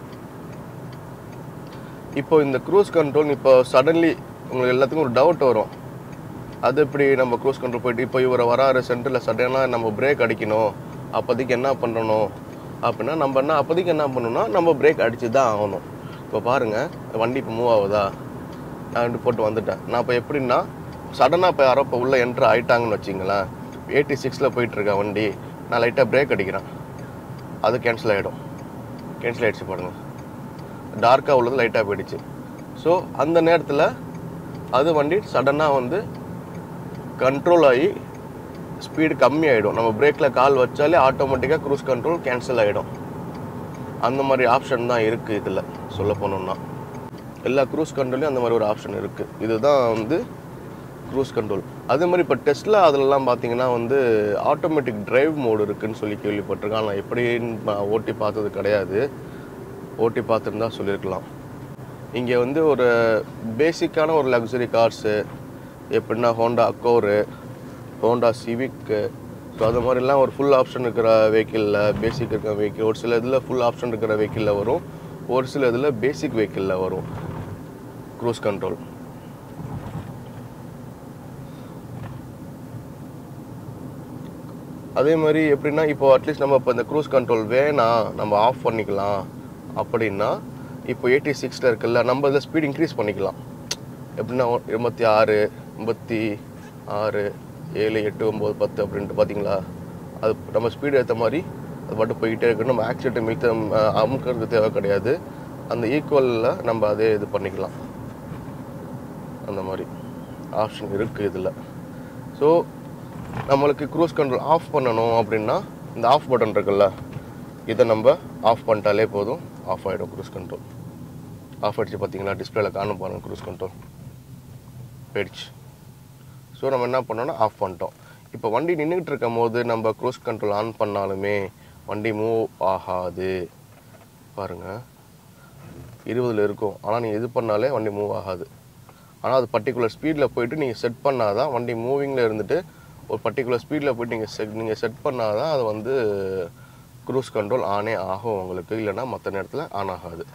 இப்போ இந்த க்ரூஸ் கண்ட்ரோல் இப்போ சடன்லி உங்களுக்கு எல்லாத்துக்கும் ஒரு டவுட் வரும். அது எப்படி நம்ம க்ரூஸ் கண்ட்ரோல் போயிட்டு இப்போ இவரை வராரு சென்டரில் சடனாக நம்ம பிரேக் அடிக்கணும், அப்போதைக்கு என்ன பண்ணணும் அப்படின்னா நம்ம அப்போதைக்கு என்ன பண்ணணும்னா நம்ம பிரேக் அடித்து தான் ஆகணும். இப்போ பாருங்கள் வண்டி இப்போ மூவ் ஆகுதா, நான் வண்டி போட்டு வந்துட்டேன். நான் இப்போ எப்படின்னா சடனாக இப்போ யாரோ இப்போ உள்ளே என்ட்ரு ஆகிட்டாங்கன்னு வச்சிங்களேன். 86ல் போயிட்டுருக்கேன் வண்டி, நான் லைட்டாக பிரேக் அடிக்கிறேன், அது கேன்சல் ஆகிடும். கேன்சல் ஆகிடுச்சு பாருங்கள், டார்க்காக உள்ளது லைட்டாக போயிடுச்சு. ஸோ அந்த நேரத்தில் அது வண்டி சடனாக வந்து கண்ட்ரோல் ஆகி ஸ்பீடு கம்மி ஆகிடும். நம்ம பிரேக்கில் கால் வச்சாலே ஆட்டோமேட்டிக்காக க்ரூஸ் கண்ட்ரோல் கேன்சல் ஆகிடும். அந்த மாதிரி ஆப்ஷன் தான் இருக்குது இதில். சொல்ல போனோம்னா எல்லா க்ரூஸ் கண்ட்ரோல்லையும் அந்த மாதிரி ஒரு ஆப்ஷன் இருக்குது. இதுதான் வந்து க்ரூஸ் கண்ட்ரோல். அதே மாதிரி இப்போ டெஸ்ட்ல அதிலலாம் பார்த்தீங்கன்னா வந்து ஆட்டோமேட்டிக் டிரைவ் மோடு இருக்குதுன்னு சொல்லி கேள்விப்பட்டிருக்கேன். ஆனால் எப்படின்னு நான் ஓட்டி பார்த்தது கிடையாது. ஓட்டி பார்த்துருந்தா சொல்லியிருக்கலாம். இங்கே வந்து ஒரு பேசிக்கான ஒரு லக்ஸரி கார்ஸு எப்படின்னா Honda Accord, Honda Civic, so அது மாதிரிலாம் ஒரு ஃபுல் ஆப்ஷன் இருக்கிற வெஹிக்கிளில், பேசிக் இருக்கிற வெஹிக்கிள், ஒரு சில இதில் ஃபுல் ஆப்ஷன் இருக்கிற வெஹிக்கிளில் வரும், ஒரு சில இதில் பேசிக் வெஹிக்கிளில் வரும் க்ரூஸ் கண்ட்ரோல். அதே மாதிரி எப்படின்னா இப்போ அட்லீஸ்ட் நம்ம இப்போ இந்த க்ரூஸ் கண்ட்ரோல் வேணாம் நம்ம ஆஃப் பண்ணிக்கலாம் அப்படின்னா இப்போ 86ல் இருக்குல்ல, நம்ம இதில் ஸ்பீட் இன்க்ரீஸ் பண்ணிக்கலாம். எப்படின்னா 86, 86, 7, 8, 9, 10 அப்படின்ட்டு பார்த்தீங்களா, அது நம்ம ஸ்பீடு ஏற்ற மாதிரி அது பாட்டு போய்கிட்டே இருக்கு. நம்ம ஆக்சிடென்ட் மித்த அமுக்கிறது தேவை கிடையாது. அந்த ஈக்குவலில் நம்ம அதே இது பண்ணிக்கலாம். அந்த மாதிரி ஆப்ஷன் இருக்குது இதில். ஸோ நம்மளுக்கு க்ரூஸ் கண்ட்ரோல் ஆஃப் பண்ணணும் அப்படின்னா இந்த ஆஃப் பட்டன் இருக்குல்ல, இதை நம்ம ஆஃப் பண்ணிட்டாலே போதும், ஆஃப் ஆகிடும் க்ரூஸ் கண்ட்ரோல். ஆஃப் ஆகிடுச்சு பார்த்தீங்களா, டிஸ்பிளேல காணும் பாருங்கள், க்ரூஸ் கண்ட்ரோல் போயிடுச்சு. ஸோ நம்ம என்ன பண்ணோன்னா ஆஃப் பண்ணிட்டோம். இப்போ வண்டி நின்றுக்கிட்டு இருக்கும் போது நம்ம க்ரூஸ் கண்ட்ரோல் ஆன் பண்ணாலுமே வண்டி மூவ் ஆகாது. பாருங்கள் 20ல் இருக்கும், ஆனால் நீங்கள் இது பண்ணாலே வண்டி மூவ் ஆகாது. ஆனால் அது பர்டிகுலர் ஸ்பீடில் போயிட்டு நீங்கள் செட் பண்ணால் தான் வண்டி மூவிங்கில் இருந்துட்டு ஒரு பர்டிகுலர் ஸ்பீடில் போய்ட்டு நீங்கள் செட் பண்ணால் தான் அது வந்து க்ரூஸ் கண்ட்ரோல் ஆனே ஆகும் உங்களுக்கு. இல்லைன்னா மற்ற நேரத்தில் ஆன் ஆகாது.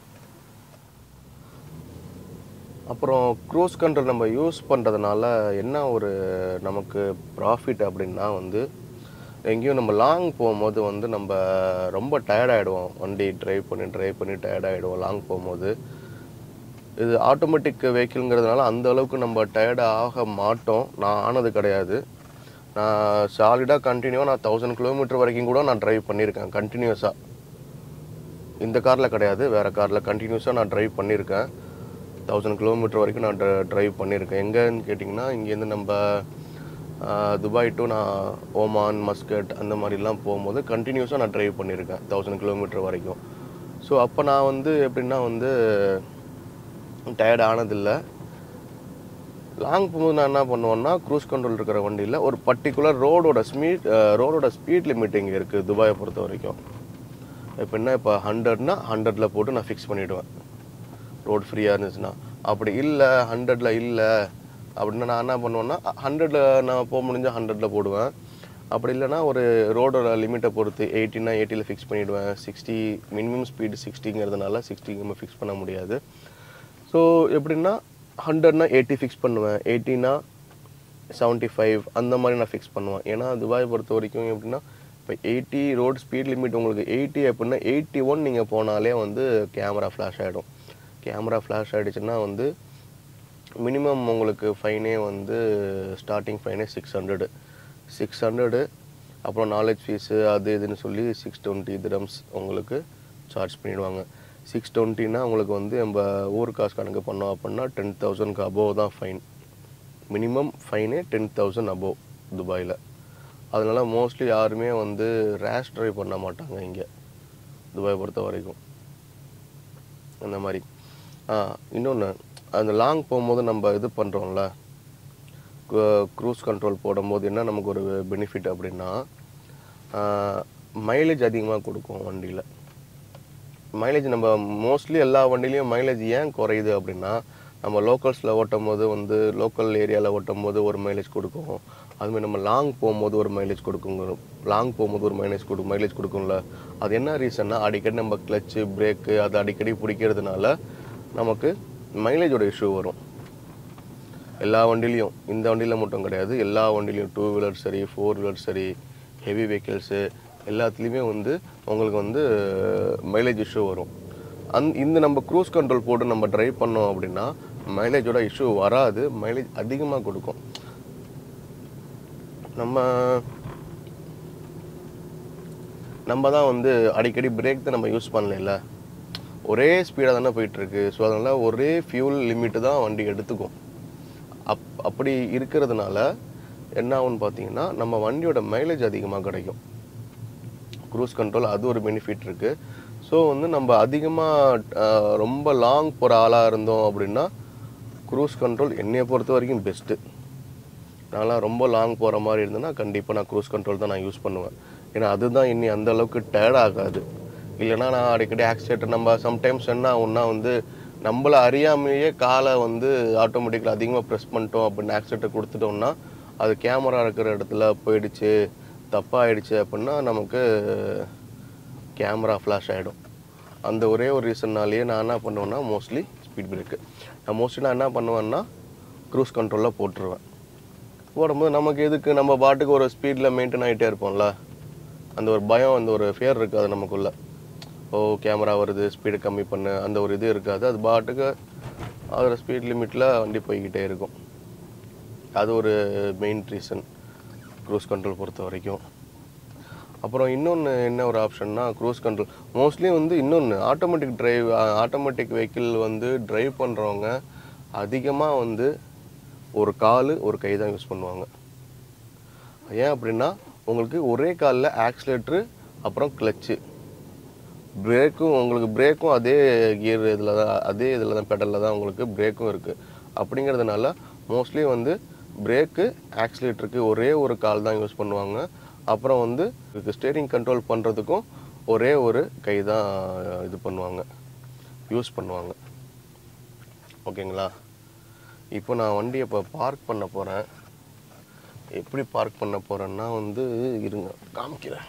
அப்புறம் க்ரூஸ் கண்ட்ரோல் நம்ம யூஸ் பண்ணுறதுனால என்ன ஒரு நமக்கு ப்ராஃபிட் அப்படின்னா வந்து எங்கேயும் நம்ம லாங் போகும்போது வந்து நம்ம ரொம்ப டயர்டாகிடுவோம். வண்டி ட்ரைவ் பண்ணி டயர்டாகிடுவோம் லாங் போகும்போது. இது ஆட்டோமேட்டிக் வெஹிக்கிள்ங்கிறதுனால அந்த அளவுக்கு நம்ம டயர்டு ஆக மாட்டோம். நான் ஆனது கிடையாது. நான் சாலிடாக கண்டினியூவாக நான் 1000 கிலோமீட்டர் வரைக்கும் கூட நான் ட்ரைவ் பண்ணியிருக்கேன் கண்டினியூஸாக. இந்த காரில் கிடையாது, வேறு காரில் கண்டினியூஸாக நான் ட்ரைவ் பண்ணியிருக்கேன். 1000 கிலோமீட்டர் வரைக்கும் நான் ட்ரைவ் பண்ணியிருக்கேன். எங்கேன்னு கேட்டிங்கன்னா இங்கேருந்து நம்ம துபாய் டு நான் ஓமான், மஸ்கட் அந்த மாதிரிலாம் போகும்போது கண்டினியூஸாக நான் ட்ரைவ் பண்ணியிருக்கேன் 1000 கிலோமீட்டர் வரைக்கும். ஸோ அப்போ நான் வந்து எப்படின்னா வந்து டயர்ட் ஆனதில்லை. லாங் போகும்போது நான் என்ன பண்ணுவேன்னா க்ரூஸ் கண்ட்ரோல் இருக்கிற வண்டியில் ஒரு பர்டிகுலர் ரோடோட ஸ்பீட் லிமிட் இங்கே இருக்குது துபாயை பொறுத்த வரைக்கும். எப்படின்னா இப்போ 100னா 100ல் போட்டு நான் ஃபிக்ஸ் பண்ணிவிடுவேன் ரோடு ஃப்ரீயாக இருந்துச்சுன்னா. அப்படி இல்லை 100ல் இல்லை அப்படின்னா நான் என்ன பண்ணுவேன்னா 100ல் நான் போக முடிஞ்சால் 100ல் போடுவேன். அப்படி இல்லைனா ஒரு ரோடோட லிமிட்டை பொறுத்து 80னா 80ல் ஃபிக்ஸ் பண்ணிவிடுவேன். 60 மினிமம் ஸ்பீடு 60ங்கிறதுனால 60 நம்ம ஃபிக்ஸ் பண்ண முடியாது. ஸோ எப்படின்னா 100னா 80 ஃபிக்ஸ் பண்ணுவேன், 80னா 75 அந்த மாதிரி நான் ஃபிக்ஸ் பண்ணுவேன். ஏன்னா துபாயை பொறுத்த வரைக்கும் எப்படின்னா இப்போ 80 ரோடு ஸ்பீட் லிமிட் உங்களுக்கு 80 அப்படின்னா 81 நீங்கள் போனாலே வந்து கேமரா ஃப்ளாஷ் ஆகிடும். கேமரா ஃப்ளாஷ் ஆகிடுச்சுன்னா வந்து மினிமம் உங்களுக்கு ஃபைனே வந்து ஸ்டார்டிங் ஃபைனே 600. அப்புறம் நாலேஜ் ஃபீஸு அது இதுன்னு சொல்லி 620 dirhams உங்களுக்கு சார்ஜ் பண்ணிவிடுவாங்க. 620னா உங்களுக்கு வந்து நம்ம ஊர் காசு கணக்கு பண்ணோம் அப்படின்னா 10,000க்கு அபோவ் தான் ஃபைன் மினிமம் ஃபைனே 10,000 above துபாயில். அதனால் மோஸ்ட்லி யாருமே வந்து ரேஷ் ட்ரைவ் பண்ண மாட்டாங்க இங்கே துபாய் பொறுத்த வரைக்கும். அந்த மாதிரி இன்னொன்று, அந்த லாங் போகும்போது நம்ம இது பண்ணுறோம்ல, க்ரூஸ் கண்ட்ரோல் போடும்போது என்ன நமக்கு ஒரு பெனிஃபிட் அப்படின்னா, மைலேஜ் அதிகமாக கொடுக்கும் வண்டியில். மைலேஜ் நம்ம மோஸ்ட்லி எல்லா வண்டிலையும் மைலேஜ் ஏன் குறையுது அப்படின்னா, நம்ம லோக்கல்ஸில் ஓட்டும் போது வந்து லோக்கல் ஏரியாவில் ஓட்டும் போது ஒரு மைலேஜ் கொடுக்கும். அதுமாதிரி நம்ம லாங் போகும்போது ஒரு மைலேஜ் மைலேஜ் கொடுக்கும்ல. அது என்ன ரீசன்னா, அடிக்கடி நம்ம கிளச்சு பிரேக்கு அது அடிக்கடி பிடிக்கிறதுனால நமக்கு மைலேஜோட இஷ்யூ வரும். எல்லா வண்டிலையும், இந்த வண்டியில் மட்டும் கிடையாது, எல்லா வண்டிலையும் 2 வீலர் சரி, 4 வீலர் சரி, ஹெவி வெஹிக்கிள்ஸு எல்லாத்துலேயுமே வந்து உங்களுக்கு வந்து மைலேஜ் இஷ்யூ வரும். இந்த நம்ம க்ரூஸ் கண்ட்ரோல் போட்டு நம்ம ட்ரைவ் பண்ணோம் அப்படின்னா மைலேஜோட இஷ்யூ வராது, மைலேஜ் அதிகமாக கொடுக்கும். நம்ம தான் வந்து அடிக்கடி பிரேக் தான் நம்ம யூஸ் பண்ணல, ஒரே ஸ்பீடாக தானே போயிட்டுருக்கு. ஸோ அதனால் ஒரே ஃபியூல் லிமிட்டு தான் வண்டி எடுத்துக்கும். அப்படி இருக்கிறதுனால என்ன ஆகும்னு பார்த்தீங்கன்னா, நம்ம வண்டியோட மைலேஜ் அதிகமாக கிடைக்கும். க்ரூஸ் கண்ட்ரோல் அது ஒரு பெனிஃபிட் இருக்குது. ஸோ வந்து நம்ம அதிகமாக ரொம்ப லாங் போகிற ஆளாக இருந்தோம் அப்படின்னா க்ரூஸ் கண்ட்ரோல் என்னையை பொறுத்த வரைக்கும் பெஸ்ட்டு. நான்லாம் ரொம்ப லாங் போகிற மாதிரி இருந்தேன்னா கண்டிப்பாக நான் க்ரூஸ் கண்ட்ரோல் தான் நான் யூஸ் பண்ணுவேன். ஏன்னா அதுதான் இன்னி அந்தளவுக்கு டயர்ட் ஆகாது. இல்லைனா நான் அடிக்கடி ஆக்சிலேட்டர் நம்ம சம்டைம்ஸ் என்ன ஆகுன்னா வந்து நம்மளை அறியாமையே காலை வந்து ஆட்டோமேட்டிக்கில் அதிகமாக ப்ரெஸ் பண்ணிட்டோம் அப்படின்னு ஆக்சிலேட்டர் கொடுத்துட்டோம்னா அது கேமரா இருக்கிற இடத்துல போயிடுச்சு, தப்பாகிடுச்சு அப்படின்னா நமக்கு கேமரா ஃப்ளாஷ் ஆகிடும். அந்த ஒரே ஒரு ரீசன்னாலேயே நான் என்ன பண்ணுவேன்னா மோஸ்ட்லி ஸ்பீட் பிரேக்கு நான் என்ன பண்ணுவேன்னா க்ரூஸ் கண்ட்ரோலில் போட்டுருவேன். போடும்போது நமக்கு எதுக்கு, நம்ம பாட்டுக்கு ஒரு ஸ்பீடில் மெயின்டைன் ஆகிட்டே இருப்போம்ல, அந்த ஒரு பயம், அந்த ஒரு ஃபியர் இருக்காது நமக்குள்ளே. கேமரா வருது ஸ்பீடு கம்மி பண்ணு அந்த ஒரு இது இருக்காது. அது பாட்டுக்கு அதோட ஸ்பீட் லிமிட்டில் வண்டி போய்கிட்டே இருக்கும். அது ஒரு மெயின் ரீசன் க்ரூஸ் கண்ட்ரோல் பொறுத்த வரைக்கும். அப்புறம் இன்னொன்று என்ன ஒரு ஆப்ஷன்னா, க்ரூஸ் கண்ட்ரோல் மோஸ்ட்லி வந்து இன்னொன்று ஆட்டோமேட்டிக் வெஹிக்கிள் வந்து ட்ரைவ் பண்ணுறவங்க அதிகமாக வந்து ஒரு கால் ஒரு கை தான் யூஸ் பண்ணுவாங்க. ஏன் அப்படின்னா உங்களுக்கு ஒரே காலில் ஆக்சிலேட்ரு அப்புறம் கிளச்சு பிரேக்கும் அதே கியர் இதில் தான், அதே இதில் தான், பெடலில் தான் உங்களுக்கு பிரேக்கும் இருக்குது. அப்படிங்கிறதுனால மோஸ்ட்லி வந்து பிரேக்கு ஆக்சிலேட்டருக்கு ஒரே ஒரு கால் தான் யூஸ் பண்ணுவாங்க. அப்புறம் வந்து ஸ்டீரிங் கண்ட்ரோல் பண்ணுறதுக்கும் ஒரே ஒரு கை தான் யூஸ் பண்ணுவாங்க. ஓகேங்களா? இப்போ நான் வண்டியை பார்க் பண்ண போகிறேன். எப்படி பார்க் பண்ண போகிறேன்னா வந்து இருங்க காமிக்கிறேன்.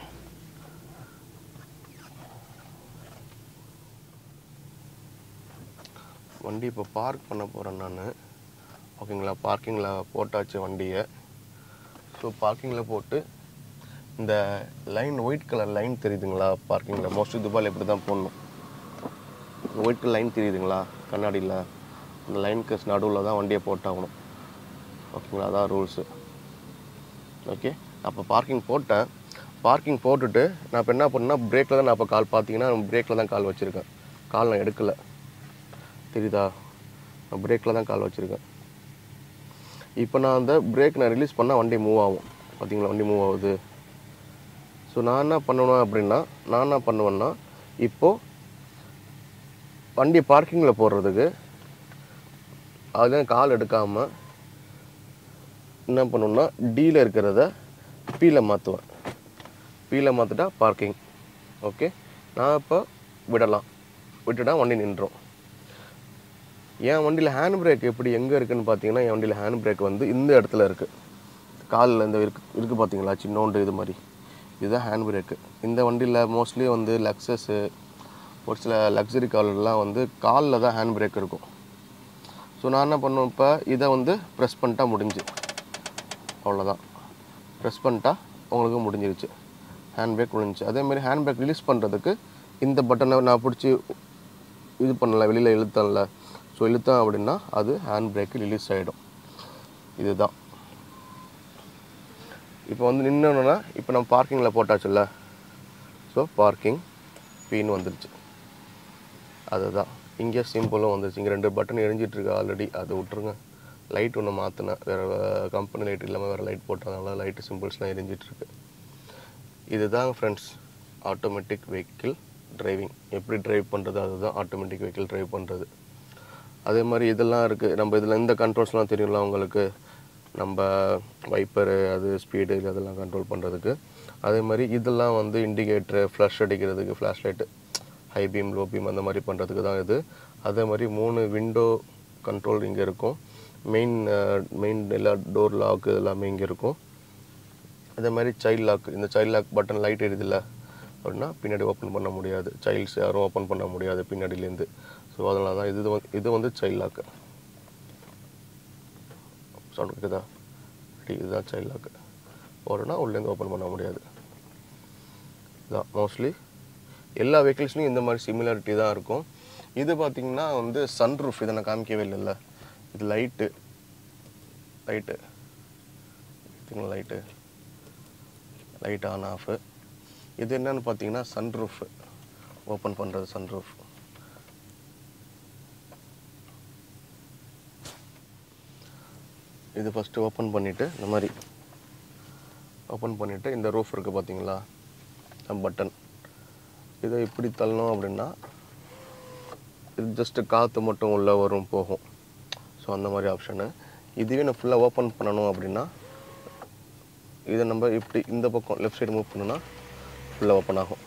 வண்டி இப்போ பார்க் பண்ண போகிறேன் நான். ஓகேங்களா? பார்க்கிங்கில் போட்டாச்சு வண்டியை. ஸோ பார்க்கிங்கில் போட்டு இந்த லைன் ஒயிட் கலர் லைன் தெரியுதுங்களா பார்க்கிங்கில்? மோஸ்ட்லி துபாயில் இப்படி தான் போடணும். ஒயிட் கலர் லைன் தெரியுதுங்களா கண்ணாடியில்? அந்த லைனுக்கு நடுவில் தான் வண்டியை போட்டாகணும். ஓகேங்களா? அதான் ரூல்ஸு. ஓகே, அப்போ பார்க்கிங் போட்டேன். பார்க்கிங் போட்டுட்டு நான் இப்போ என்ன பண்ணேன்னா பிரேக்கில் தான் நான் இப்போ கால் பார்த்தீங்கன்னா பிரேக்கில் தான் கால் வச்சுருக்கேன். கால் நான் எடுக்கலை, தெரியுதா? நான் பிரேக்கில் தான் கால் வச்சுருக்கேன். இப்போ நான் அந்த பிரேக் நான் ரிலீஸ் பண்ணால் வண்டி மூவ் ஆகும். பார்த்தீங்களா? வண்டி மூவ் ஆகுது. ஸோ நான் என்ன பண்ணுவேன்னா இப்போது வண்டி பார்க்கிங்கில் போடுறதுக்கு அதில் கால் எடுக்காமல் என்ன பண்ணுவேன்னா டீயில் இருக்கிறத பீயில் மாற்றுவேன். பீயில் மாற்றிட்டா பார்க்கிங். ஓகே, நான் இப்போ விட்டுட்டா வண்டி நின்றோம். என் வண்டியில் ஹேண்ட் பிரேக் எங்கே இருக்குதுன்னு பார்த்தீங்கன்னா, என் வண்டியில் ஹேண்ட் பிரேக் வந்து இந்த இடத்துல இருக்குது. காலில் இந்த இருக்குது பார்த்தீங்களா, சின்னோண்டு இது மாதிரி. இதுதான் ஹேண்ட் பிரேக்கு. இந்த வண்டியில் மோஸ்ட்லி வந்து லக்ஸஸ்ஸு ஒரு சில லக்ஸரி கார்லாம் வந்து காலில் தான் ஹேண்ட் பிரேக் இருக்கும். ஸோ நான் என்ன பண்ணுவேன், இப்போ இதை வந்து ப்ரெஸ் பண்ணிட்டா முடிஞ்சு, அவ்வளோதான். ப்ரெஸ் பண்ணிட்டா உங்களுக்கு முடிஞ்சிருச்சு, ஹேண்ட் பிரேக் முடிஞ்சிச்சு. அதேமாதிரி ஹேண்ட் பிரேக் ரிலீஸ் பண்ணுறதுக்கு இந்த பட்டனை நான் பிடிச்சி இது பண்ணல, வெளியில் இழுத்தேன்ல. ஸோ இழுத்தேன் அப்படின்னா அது ஹேண்ட் பிரேக்கு ரிலீஸ் ஆகிடும். இதுதான். இப்போ வந்து நின்னோன்னா இப்போ நம்ம பார்க்கிங்கில் போட்டாச்சுல்ல. ஸோ பார்க்கிங் பின்னு வந்துருச்சு. அதுதான் இங்கே சிம்பிளும் வந்துருச்சு. இங்கே 2 பட்டன் எரிஞ்சிட்ருக்கு ஆல்ரெடி, அதை விட்டுருங்க. லைட் ஒன்று மாற்றினேன், வேறு கம்பெனி லைட் இல்லாமல் வேறு லைட் போட்டதுனால லைட்டு சிம்பிள்ஸ்லாம் எரிஞ்சிட்ருக்கு. இதுதாங்க ஃப்ரெண்ட்ஸ் ஆட்டோமேட்டிக் வெஹிக்கிள் டிரைவிங். எப்படி டிரைவ் பண்ணுறது, அதுதான் ஆட்டோமேட்டிக் வெஹிக்கிள் டிரைவ் பண்ணுறது. அதே மாதிரி இதெல்லாம் இருக்குது, நம்ம இதில் இந்த கண்ட்ரோல்ஸ்லாம் தெரியும்ல உங்களுக்கு, நம்ம வைப்பரு அது ஸ்பீடு அதெல்லாம் கண்ட்ரோல் பண்ணுறதுக்கு. அதே மாதிரி இதெல்லாம் வந்து இண்டிகேட்டரு, ஃப்ளஷ் அடிக்கிறதுக்கு, flash light, high beam low beam அந்த மாதிரி பண்ணுறதுக்கு தான் இது. அதே மாதிரி 3 விண்டோ கண்ட்ரோல் இங்கே இருக்கும். மெயின் எல்லா டோர் லாக்கு எல்லாமே இங்கே இருக்கும். அதே மாதிரி சைல்ட் லாக், இந்த சைல்ட் லாக் பட்டன் லைட் எரியுதில்ல அப்படின்னா பின்னாடி ஓப்பன் பண்ண முடியாது, சைல்ட்ஸ் யாரும் ஓப்பன் பண்ண முடியாது பின்னாடியிலேருந்து. ஸோ அதனால தான் இது வந்து சைல்ட் லாக்கு. சவுண்ட் இருக்குதா? இதுதான் சைல்ட் லாக்கு. போடுனா உள்ளேருந்து ஓப்பன் பண்ண முடியாது. இதுதான் மோஸ்ட்லி எல்லா வெஹிக்கிள்ஸ்லையும் இந்த மாதிரி சிமிலாரிட்டி தான் இருக்கும். இது பார்த்திங்கன்னா வந்து சன்ரூஃப். இதை நான் காமிக்கவே இல்லைல்ல, இது லைட்டு லைட் ஆன் ஆஃபு. இது என்னன்னு பார்த்தீங்கன்னா சன்ரூஃப் ஓப்பன் பண்ணுறது. சன்ரூஃப் இது ஃபஸ்ட்டு ஓப்பன் பண்ணிவிட்டு இந்த மாதிரி ஓப்பன் பண்ணிவிட்டு இந்த ரூஃப் இருக்குது பார்த்தீங்களா, பட்டன், இதை இப்படி தள்ளணும் அப்படின்னா இது ஜஸ்ட்டு காற்று மட்டும் உள்ளே வரும் போகும். ஸோ அந்த மாதிரி ஆப்ஷனு. இதுவே நான் ஃபுல்லாக ஓப்பன் பண்ணணும் அப்படின்னா இதை நம்ம இப்படி இந்த பக்கம் லெஃப்ட் சைடு மூவ் பண்ணோன்னா ஃபுல்லாக ஓப்பன் ஆகும்.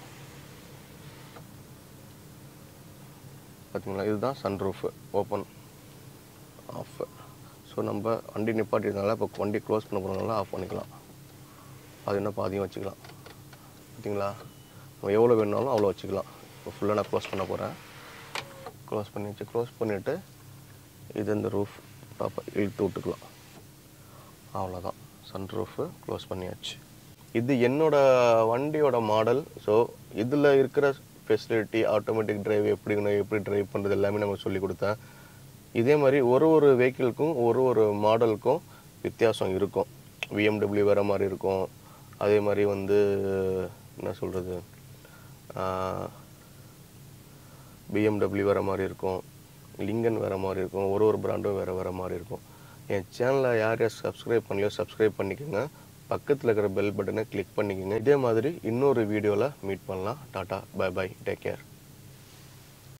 பார்த்தீங்களா, இதுதான் சன்ரூஃபு ஓப்பன் ஆஃப். ஸோ நம்ம வண்டி நிப்பாட்டினால இப்போ வண்டி க்ளோஸ் பண்ண போகிறதுனால ஆஃப் பண்ணிக்கலாம். அது என்ன பாதியும் வச்சுக்கலாம். பார்த்தீங்களா, நம்ம எவ்வளோ வேணுனாலும் அவ்வளோ வச்சுக்கலாம். இப்போ ஃபுல்லாக நான் க்ளோஸ் பண்ண போகிறேன். க்ளோஸ் பண்ணிவிட்டு இது இந்த ரூஃப் டாப்பை இழுத்து விட்டுக்கலாம். அவ்வளோதான், சன்ரூஃபு க்ளோஸ் பண்ணியாச்சு. இது என்னோடய வண்டியோட மாடல். ஸோ இதில் இருக்கிற ஃபெசிலிட்டி, ஆட்டோமேட்டிக் டிரைவ் எப்படி டிரைவ் பண்ணுறது எல்லாமே நம்ம சொல்லி கொடுத்தேன். இதே மாதிரி ஒரு வெஹிக்கிளுக்கும் ஒரு மாடலுக்கும் வித்தியாசம் இருக்கும். BMW வேறு மாதிரி இருக்கும். அதே மாதிரி வந்து என்ன சொல்கிறது, BMW வேறு மாதிரி இருக்கும், லிங்கன் வேறு மாதிரி இருக்கும். ஒரு பிராண்டும் வேறு மாதிரி இருக்கும். என் சேனலை யார் சப்ஸ்கிரைப் பண்ணலையோ சப்ஸ்கிரைப் பண்ணிக்கோங்க. பக்கத்தில் இருக்கிற பெல் பட்டனை கிளிக் பண்ணிக்கோங்க. இதே மாதிரி இன்னொரு வீடியோவில் மீட் பண்ணலாம். Tata, bye bye, take care.